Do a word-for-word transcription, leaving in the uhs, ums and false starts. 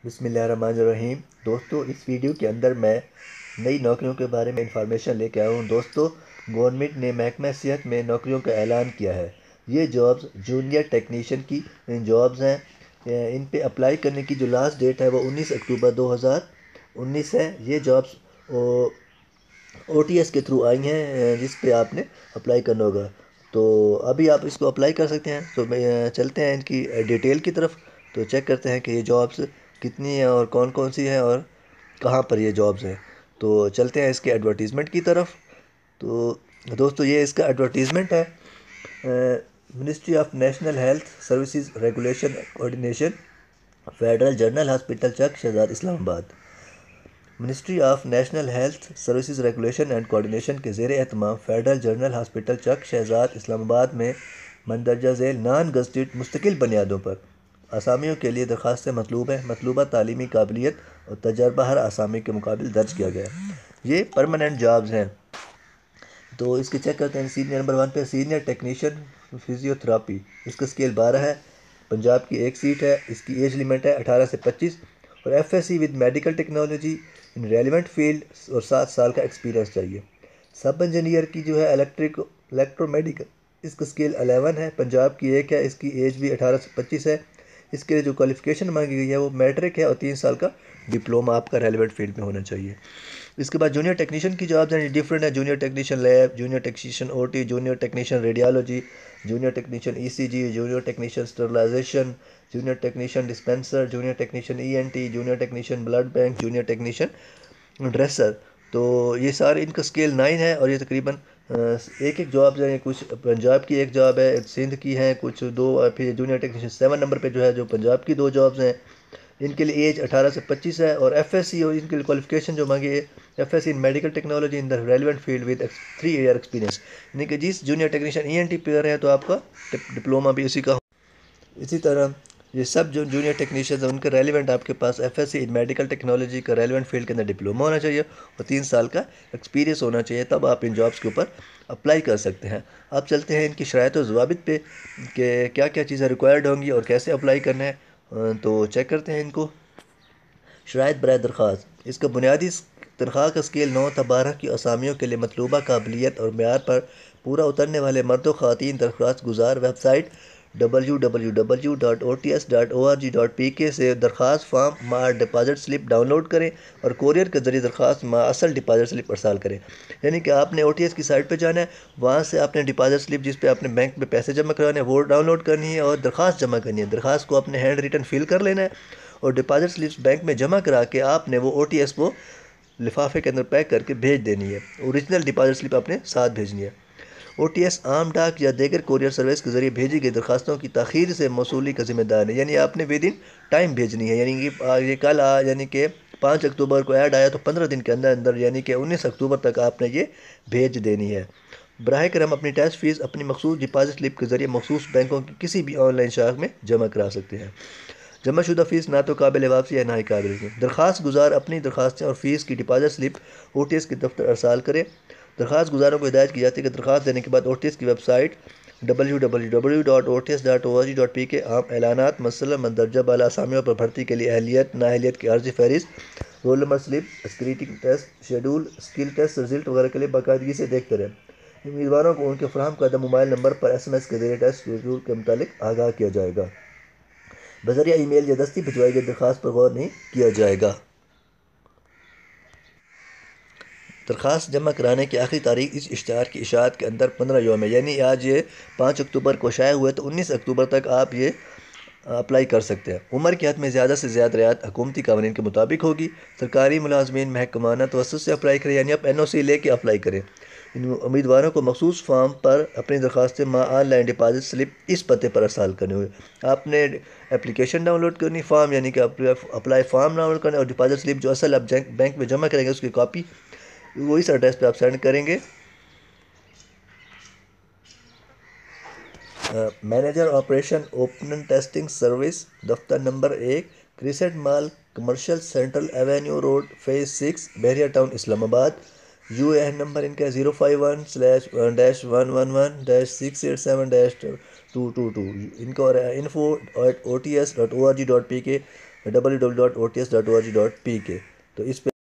بسم اللہ الرحمن الرحیم۔ دوستو اس ویڈیو کے اندر میں نئی نوکریوں کے بارے میں انفارمیشن لے کے آیا ہوں۔ دوستو گورنمنٹ نے محکمہ صحت میں نوکریوں کا اعلان کیا ہے۔ یہ جابز جونیئر ٹیکنیشین کی جابز ہیں۔ ان پہ اپلائی کرنے کی جو لاسٹ ڈیٹ ہے وہ انیس اکتوبر دو ہزار انیس ہے۔ یہ جابز او ٹی ایس کے تھرو آئی ہیں جس پہ آپ نے اپلائی کرنا ہوگا، تو ابھی آپ اس کو اپلائی کر سکتے ہیں۔ تو چلتے ہیں ان کی ڈیٹیل کی طرف، تو چیک کرتے ہیں کہ یہ جابز کتنی ہیں اور کون کون سی ہیں اور کہاں پر یہ جابز ہیں۔ تو چلتے ہیں اس کے ایڈورٹیزمنٹ کی طرف۔ تو دوستو یہ اس کا ایڈورٹیزمنٹ ہے۔ Ministry of national health services regulation coordination, federal general hospital Chak Shahzad Islamabad. Ministry of national health services regulation and coordination کے زیر اہتمام federal general hospital Chak Shahzad اسلام آباد میں مندرجہ ذیل نان گزٹڈ مستقل بنیادوں پر آسامیوں کے لیے درخواستیں مطلوب ہیں۔ مطلوبہ تعلیمی قابلیت اور تجربہ ہر آسامی کے مقابل درج کیا گیا ہے۔ یہ پرماننٹ جابز ہیں۔ تو اس کے چیک کرتے ہیں۔ سینئر نمبر ون پہ سینئر ٹیکنیشین فزیو تھراپی، اس کا اسکیل بارہ ہے، پنجاب کی ایک سیٹ ہے، اس کی ایج لیمٹ ہے اٹھارہ سے پچیس، اور F S C with medical technology in relevant field اور سات سال کا ایکسپیرینس چاہیے۔ سب انجینئر کی جو ہے الیکٹرک الیکٹرو میڈیکل، اس کا اسکیل الیون ہے، پنجاب کی ایک ہے، اس کی ایج بھی اٹھارہ سے پچیس ہے۔ اس کے لیے جو کوالیفیکیشن مانگی گئی ہے وہ میٹرک ہے اور تین سال کا ڈپلوما آپ کا ریلیونٹ فیلڈ میں ہونا چاہیے۔ اس کے بعد جونیئر ٹیکنیشین کی جابز ہیں، ڈفرینٹ ہے۔ Junior technician lab, junior technician O T, junior technician radiology, junior technician E C G, junior technician sterilisation, junior technician dispenser, junior technician E N T, junior technician blood bank, junior technician dresser. تو یہ سارے ان کا scale nine ہے، اور یہ تقریباً ایک ایک جابز ہیں۔ کچھ پنجاب کی ایک جاب ہے، سندھ کی ہیں کچھ دو، پھر جونیئر ٹیکنیشین سیون نمبر پہ جو ہے جو پنجاب کی دو جابز ہیں، ان کے لیے ایج اٹھارہ سے پچیس ہے، اور ایف ایس سی اور ان کے لیے کوالیفیکیشن جو مانگی ہے F S C in medical technology in the relevant field with three year experience, یعنی کہ جس junior technician E N T پہ کر رہے ہیں تو آپ کا ڈپلوما بھی اسی کا ہو۔ اسی طرح یہ سب جو جونیئر ٹیکنیشینز ہیں ان کا ریلیونٹ آپ کے پاس F S C in medical technology کا ریلیونٹ فیلڈ کے اندر ڈپلوما ہونا چاہیے اور تین سال کا ایکسپیرینس ہونا چاہیے، تب آپ ان جابز کے اوپر اپلائی کر سکتے ہیں۔ اب چلتے ہیں ان کی شرائط و ضوابط پہ کہ کیا کیا چیزیں ریکوائرڈ ہوں گی اور کیسے اپلائی کرنا ہے، تو چیک کرتے ہیں ان کو۔ شرائط برائے درخواست، اس کا بنیادی تنخواہ کا اسکیل نو تا بارہ کی آسامیوں کے لیے مطلوبہ قابلیت اور معیار پر پورا اترنے والے مرد و خواتین درخواست گزار website W W W dot O T S dot O R G dot P K سے درخواست فارم مع ڈپازٹ سلپ ڈاؤن لوڈ کریں اور کوریئر کے ذریعے درخواست مع اصل ڈپازٹ سلپ ارسال کریں۔ یعنی کہ آپ نے او ٹی ایس کی سائٹ پہ جانا ہے، وہاں سے آپ نے ڈپازٹ سلپ جس پہ آپ نے بینک میں پیسے جمع کرانے ہیں وہ ڈاؤن لوڈ کرنی ہے اور درخواست جمع کرنی ہے۔ درخواست کو اپنے ہینڈ ریٹن فل کر لینا ہے اور ڈپازٹ سلپس بینک میں جمع کرا کے آپ نے وہ او ٹی ایس کو لفافے کے اندر پیک کر کے بھیج دینی ہے۔ اوریجنل ڈپازٹ سلپ اپنے ساتھ بھیجنی ہے۔ او ٹی ایس عام ڈاک یا دیگر کوریئر سروس کے ذریعے بھیجی گئی درخواستوں کی تاخیر سے موصولی کا ذمہ دار ہے، یعنی آپ نے ود ان ٹائم بھیجنی ہے، یعنی کہ یہ کل آ یعنی کہ پانچ اکتوبر کو ایڈ آیا تو پندرہ دن کے اندر اندر یعنی کہ انیس اکتوبر تک آپ نے یہ بھیج دینی ہے۔ براہ کرم اپنی ٹیسٹ فیس اپنی مخصوص ڈپازٹ سلپ کے ذریعے مخصوص بینکوں کی کسی بھی آن لائن شاخ میں جمع کرا سکتے ہیں۔ جمع شدہ فیس نہ تو قابل واپسی ہے نہ ہی قابل ہے۔ درخواست گزار اپنی درخواستیں اور فیس کی deposit slip O T S کے دفتر ارسال کرے۔ درخواست گزاروں کو ہدایت کی جاتی ہے کہ درخواست دینے کے بعد او ٹی ایس کی website W W W dot O T S dot O R G dot P K عام اعلانات مثلا مندرجہ بالا آسامیوں پر بھرتی کے لیے اہلیت نااہلیت کی عرضی فہرست، roll number slip, screening test schedule, skill test result وغیرہ کے لیے باقاعدگی سے دیکھتے رہیں۔ امیدواروں کو ان کے فراہم کردہ موبائل نمبر پر ایس ایم ایس کے ذریعے ٹیسٹ شیڈول کے متعلق آگاہ کیا جائے گا۔ بذریعہ ای میل یا دستی بھجوائی گئی درخواست پر غور نہیں کیا جائے گا۔ درخواست جمع کرانے کی آخری تاریخ اس اشتہار کی اشاعت کے اندر پندرہ یوم ہے، یعنی آج یہ پانچ اکتوبر کو شائع ہوئے تو انیس اکتوبر تک آپ یہ اپلائی کر سکتے ہیں۔ عمر کی حد میں زیادہ سے زیادہ رعایت حکومتی قوانین کے مطابق ہوگی۔ سرکاری ملازمین محکمانہ توسط سے اپلائی کریں، یعنی آپ این او سی لے کے اپلائی کریں۔ ان امیدواروں کو مخصوص فارم پر اپنی درخواستیں مع آن لائن ڈپازٹ سلپ اس پتے پر ارسال کرنے ہوئے۔ آپ نے اپلیکیشن ڈاؤن لوڈ کرنی، فارم یعنی کہ اپلائی فارم ڈاؤن لوڈ کرنا اور ڈپازٹ سلپ جو اصل آپ بینک میں جمع کریں گے اس کی کاپی وہ اس ایڈریس پہ آپ سینڈ کریں گے۔ Manager operation open testing service, دفتر نمبر ایک، crescent mall commercial, central avenue road, phase six, Bahria town, Islamabad. U A N number ان کا zero five one slash dash one one one dash six eight seven dash two two two, ان کا info at O T S dot O R G dot P K. W W dot O T S dot O R G dot P K, تو اس پہ